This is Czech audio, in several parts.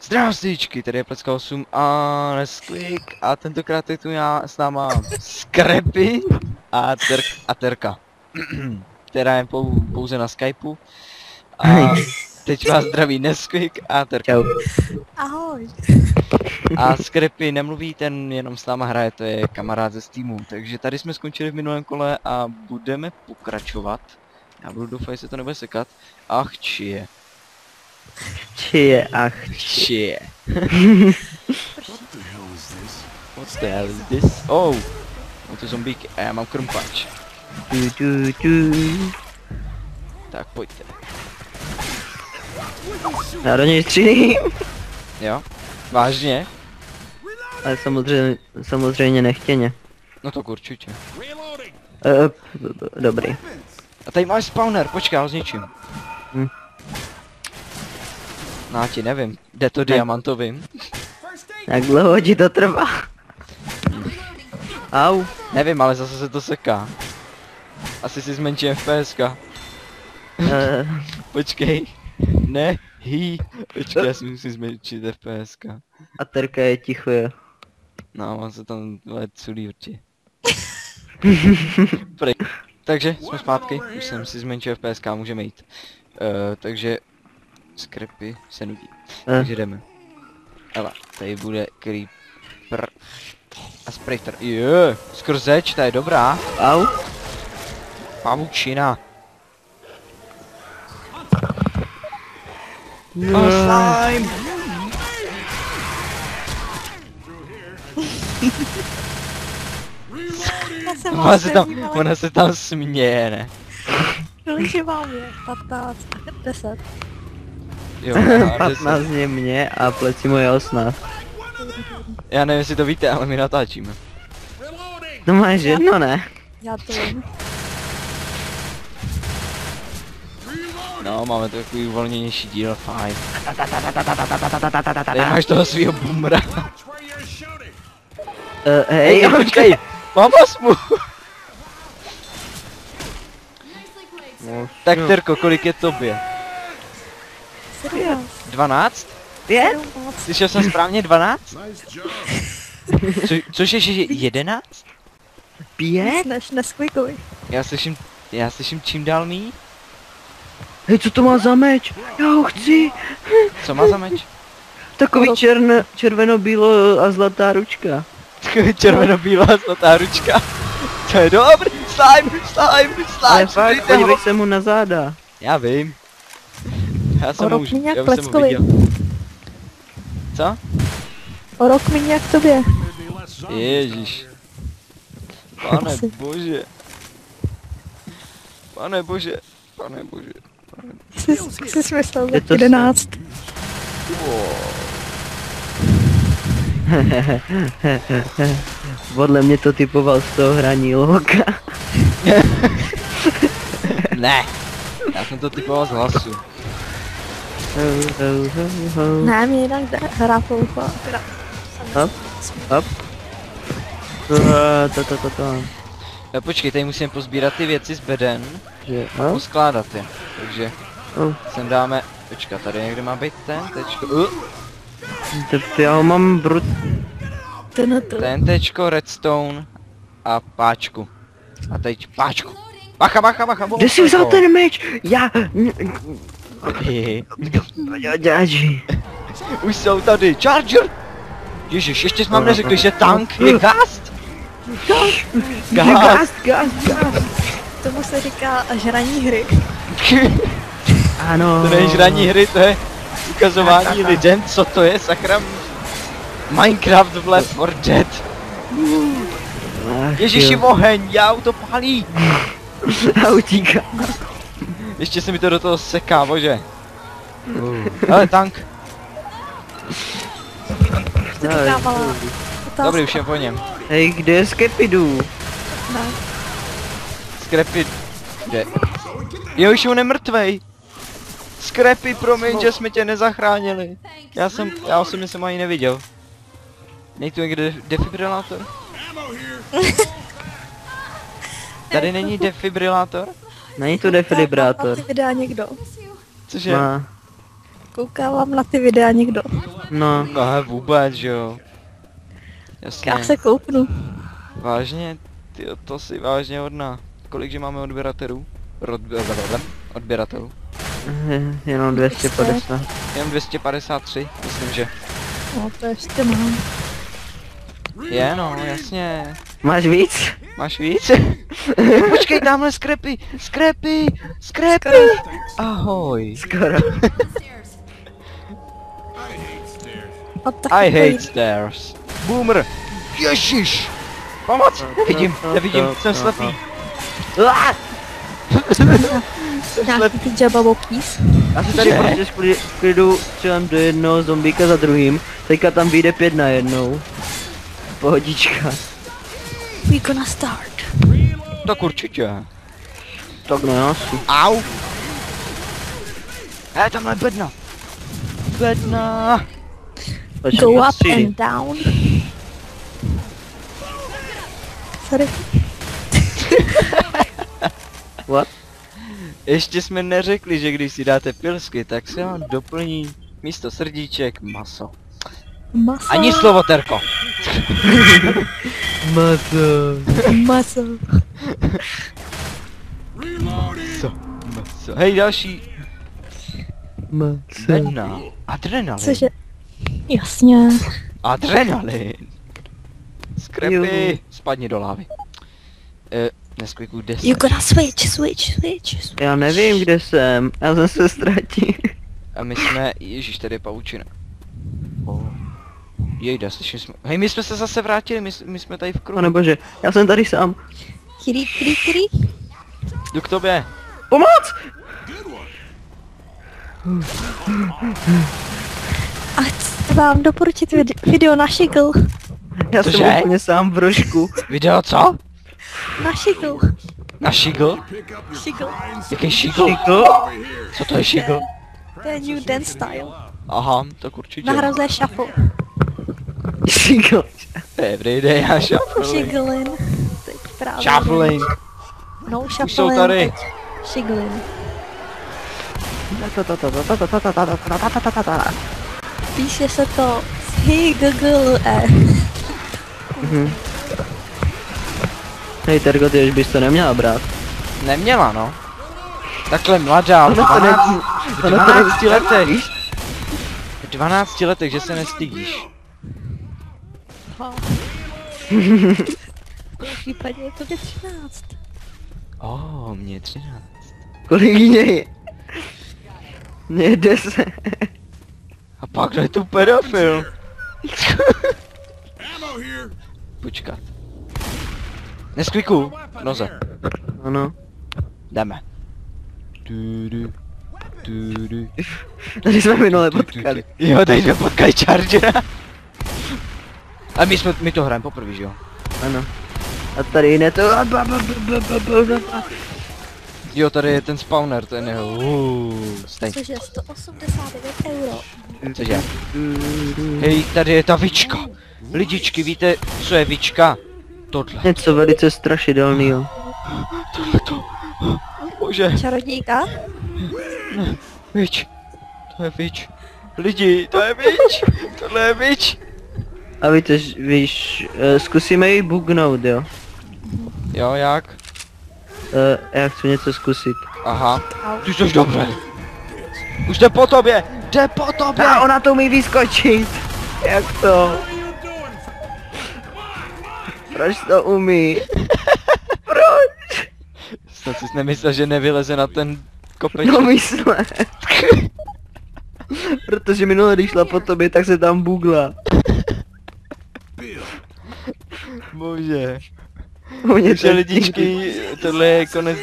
Zdravstíčky, tady je Plecka 8 a Nesquik a tentokrát je tu já s náma Scrappy a Terka, která je pouze na Skypeu a teď vás zdraví Nesquik a Terka. Čau. Ahoj. A Scrappy nemluví, ten jenom s náma hraje, to je kamarád ze Steamu, takže tady jsme skončili v minulém kole a budeme pokračovat. Já budu doufat, že se to nebude sekat. Ach, čije. Čije, ach. Čije. What the hell is this? Oh! Mám tu zombíky a já mám krmpač. Tak pojďte. Já do něj střílím. Jo? Vážně? Ale samozřejmě nechtěně. No to určitě. Dobrý. A tady máš spawner, počkej, já ho zničím. Hm. No já ti nevím, jde to diamantovým? Jak dlouho ti to trvá? Au. Nevím, ale zase se to seká. Asi si zmenší FPSka. Počkej. Ne, počkej, já si musím zmenšit FPSka. A Terka je ticho, jo. No, on se tam culí určitě. Takže jsme zpátky, už jsem si zmenšil FPSK, můžeme jít. Takže Scrappy se nudí. Takže jdeme. Hele, tady bude Creeper a Sprater. Je, skrzeč, ta je dobrá. Au. Pavučina. Oh, slime! Ona se tam směje, ne? Kolik vám je? 15, 10. Jo, 15 je mě a pleci moje 18. já nevím, jestli to víte, ale my natáčíme. To máš jedno, ne? Já to vím. No, máme takový uvolněnější díl, fajn. Tady máš toho svýho boomera. Hej, počkej, pomoz mu! Tak Terko, kolik je tobě? 12? 5? Slyšel jsem správně 12? Což je 11? 5? Než Nesquikovi. Já slyším čím dál míň. Hej, co to má za meč? Já ho chci. Co má za meč? Takový červeno-bílo a zlatá ručka. Takový červeno-bílá zlatá ručka. To je dobrý, slime, Ale fakt, podívej se mu na záda. Já vím. Já jsem už míň jak já už jsem ho Pleckovi. viděl. Co? O rok míň jak tobě. Ježíš. Pane bože. Pane bože. Pane bože. Jsi myslel Je to 11. Podle mě to typoval z toho hraní loka. Ne. Já jsem to typoval z hlasu. Ne, mě jinak hra poupa. Hop, hop. Počkej, tady musím pozbírat ty věci z beden. Poskládat je. Takže sem dáme. Počkat, tady někde má být ten tečko. Já ho mám brut. Ten tečko, redstone a páčku. A teď páčku. Bacha, bacha, bacha. Kde jsi vzal ten meč? Já... Už jsou tady. Charger! Ježiš, ještě jsme vám neřekli, že tank je ghast. Gást. Tomu se říká žraní hry. Ano. To není žraní hry, to je ukazování lidem, co to je, sakra. Minecraft v Left 4 Dead. Ježiši, oheň, já to pálí. A utíká. Ještě se mi to do toho seká, bože. Hele, tank. To říká malá otázka. Dobrý, už je po něm. Hej, kde je Skepidu? Ne. Scrappy, kde? Jo, už on je mrtvej. Scrappy, promiň, že jsme tě nezachránili. Já osobně jsem ani neviděl. Nej tu někde defibrilátor? Tady není defibrilátor? Není to defibrátor. Koukávám na ty videa někdo. Cože? Koukávám na ty videa někdo. No. No vůbec, že jo. Jasně. Já se koupnu. Vážně? Ty to si vážně hodná. Kolikže máme odběratelů? Odběratelů. Jenom 250. Jen 253, myslím, že. No to ještě mám. Je no, jasně. Máš víc? Máš víc? Počkej, tamhle skrepy! Skrepy! Skrepy! Ahoj. Skoro. A tak I hate stairs. Boomer! Ježiš! Pomoc! Nevidím, jsem slepý. nějaký ty Jabba Boppies. Já si tady Že? prostě v klidu střílám do jednoho zombíka za druhým. Teďka tam vyjde 5 na jednou. Pohodička. We gonna start. Tak určitě. Tak no asi. Au! Tamhle bedna! Bedna! Go up and down. Sorry. What? Ještě jsme neřekli, že když si dáte pilsky, tak se vám doplní místo srdíček maso. Maso. Ani slovo terko. Maso. Maso. Maso. Hej, další. Maso. Bedna. Adrenalin. Cože? Jasně. Adrenalin. Skrepy. Jo. Spadni do lávy. Nesqueaku 10. You gonna switch. Já nevím, kde jsem. Já jsem se ztratil. A my jsme, ježíš, tady je pavučina. Oh. Jejda, slyšeli jsme. Hej, my jsme se zase vrátili, my jsme tady v kruhu. Pane bože, já jsem tady sám. Kiri. Jdu k tobě. Pomoc! A chci vám doporučit video na Shiggle. Já Cože? jsem úplně sám v rožku. Video co? Na Shiggle. Na šigl? Shiggle. Jaký šigl? Šiko? Co to je šigl? To je new dance style. Aha, tak určitě. Nahrazuje shuffle. Šiko. Every day a shuffling. Shiggling. Teď právě. Shuffling. No shuffling. jsou tady. teď Shiggling. Píše se to Shiggle. Hej Tergo, ty už bys to neměla brát. Neměla, no. Takhle mladá, v Ono to 12 ne- letech. V 12 letech, že se nestydíš. V případě je to 13. Mě je 13. Kolik je? Mně je 10. A pak je tu pedofil. Počkat. Neskviku, noze. Ano. Jdeme. Tudu, tudu. Tady jsme minule potkali. Jo, tady jsme potkali Chargera. A my to hrajeme poprvé, že jo? Ano. A tady jiné to... Jo, tady je ten spawner, ten je... Stej. Cože 189 euro. Cože? Hej, tady je ta vička. Lidičky, víte, co je vička? Tohle. Něco velice strašidelného. Tohleto. Bože, Čarodějka? vič. To je vič. Lidi, to je vič. Tohle je vič. A víte, víš, zkusíme ji bugnout, jo? Jo, jak? Já chci něco zkusit. Aha. Ty jsi dobře. Už jde po tobě. Jde po tobě. A ona to umí vyskočit. Jak to? Proč to umí? Proč? Snad jsi nemyslel, že nevyleze na ten kopeček. No myslel. Protože minule, když šla po tobě, tak se tam bugla. Bože. Mě Takže lidičky, tohle je konec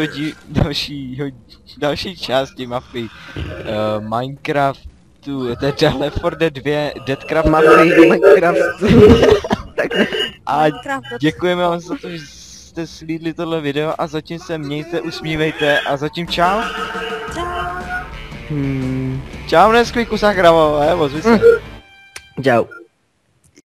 další části mapy. Minecraftu, teda Left 4 Dead 2, Deadcraft Mapy Minecraftu. Tak ne. a děkujeme vám za to, že jste slídli tohle video a zatím se mějte, usmívejte a zatím čau. Hmm. Čau Neskviku, sakra, ozvi se. Čau.